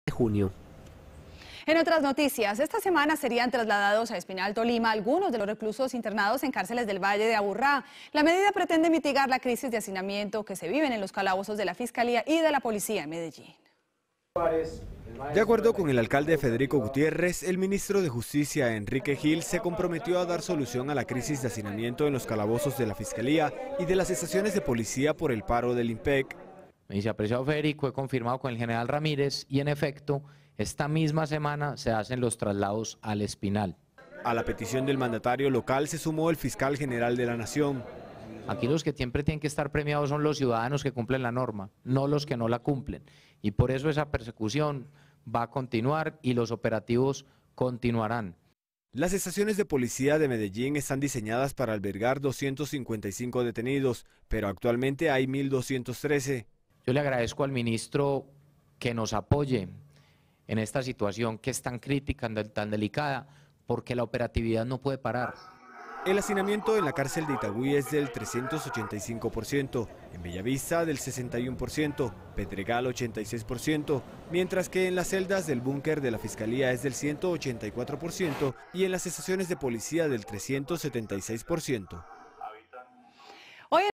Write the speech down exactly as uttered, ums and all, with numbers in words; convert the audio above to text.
de junio. En otras noticias, esta semana serían trasladados a Espinal, Tolima, algunos de los reclusos internados en cárceles del Valle de Aburrá. La medida pretende mitigar la crisis de hacinamiento que se viven en los calabozos de la Fiscalía y de la Policía en Medellín. De acuerdo con el alcalde Federico Gutiérrez, el ministro de Justicia, Enrique Gil, se comprometió a dar solución a la crisis de hacinamiento en los calabozos de la Fiscalía y de las estaciones de policía por el paro del IMPEC. Me dice, apreciado Federico, he confirmado con el general Ramírez y en efecto, esta misma semana se hacen los traslados al Espinal. A la petición del mandatario local se sumó el fiscal general de la Nación. Aquí los que siempre tienen que estar premiados son los ciudadanos que cumplen la norma, no los que no la cumplen. Y por eso esa persecución va a continuar y los operativos continuarán. Las estaciones de policía de Medellín están diseñadas para albergar doscientos cincuenta y cinco detenidos, pero actualmente hay mil doscientos trece. Yo le agradezco al ministro que nos apoye en esta situación que es tan crítica, tan delicada, porque la operatividad no puede parar. El hacinamiento en la cárcel de Itagüí es del trescientos ochenta y cinco por ciento, en Bellavista del sesenta y uno por ciento, Pedregal ochenta y seis por ciento, mientras que en las celdas del búnker de la Fiscalía es del ciento ochenta y cuatro por ciento y en las estaciones de policía del trescientos setenta y seis por ciento.